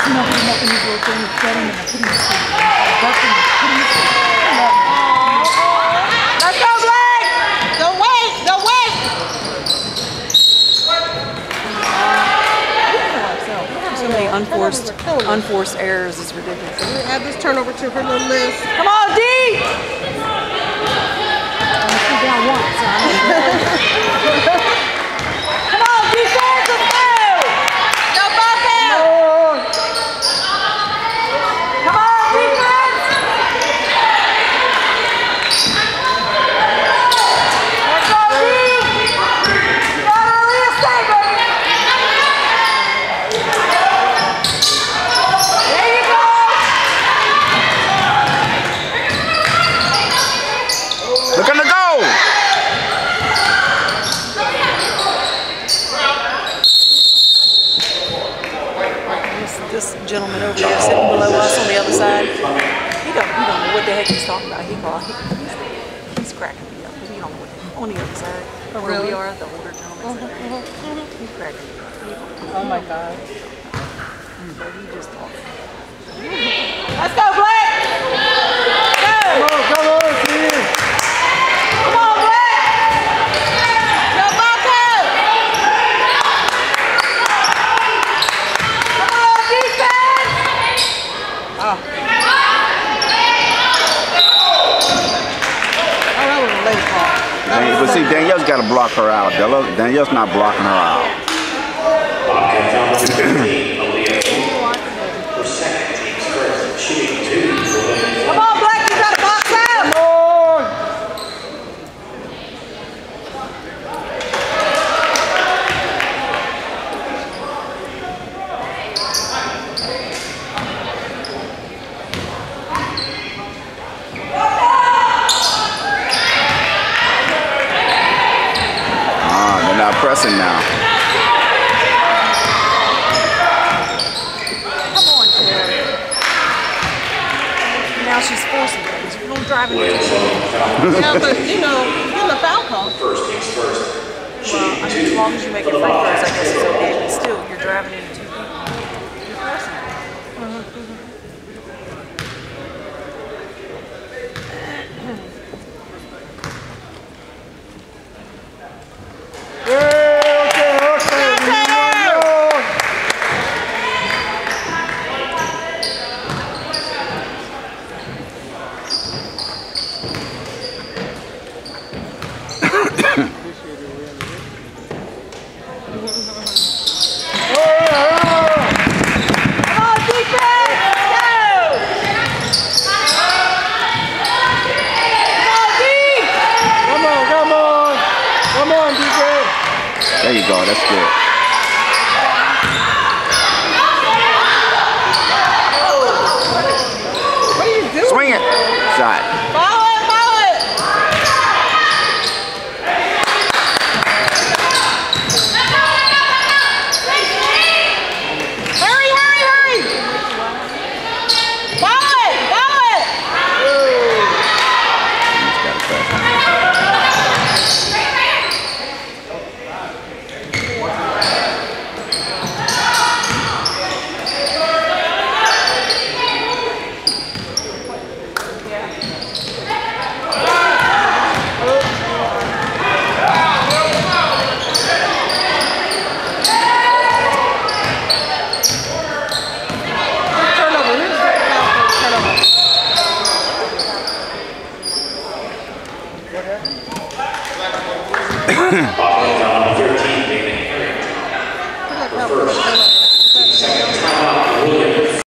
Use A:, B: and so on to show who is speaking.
A: No, I'm not going to go through the setting and put him to sleep. That's him. Put him to sleep.
B: Let's go, Blake! Don't wait! Don't wait!
A: So many unforced errors is ridiculous.
B: We add this turnover to her little list.
A: Come on, D! I'm down once. Come on, defense, let's go!
B: Go, Bucket!
A: Come on, defense! Let's go, D! You got our real estate, baby! There you go!
C: Look at the goal!
A: This gentleman over there sitting below us on the other side, he don't know what the heck he's talking about. He's cracking me up because he don't know what on the other side where we are, the older gentleman. He's cracking me up.
B: Oh my God.
A: But he just talking.
B: Let's go, Blake! Go!
C: Come on, Steve!
B: Come on, Blake! Go, Bucket! Come on, defense! Oh, that was a late call.
C: But see, Danielle's got to block her out. Danielle's not blocking her out.
B: Come on, Blake, you got to box out!
C: They're not pressing now.
A: Come on, Terry. Now she's forcing things. You're going to drive into it.
B: Yeah, but you know, you're the foul call.
D: First things first.
A: Well, I mean, as long as you make it free throws, I guess it's okay. But still, you're driving into two people. You're forcing it.
C: There you go, that's good.
B: What are you doing?
C: Swing it. Shot.
B: Follow it, follow it! Hurry, hurry, hurry! Follow it, follow it!
C: He's got it back.
B: Turnover, who's the foul for turnover?
D: Ball on 30.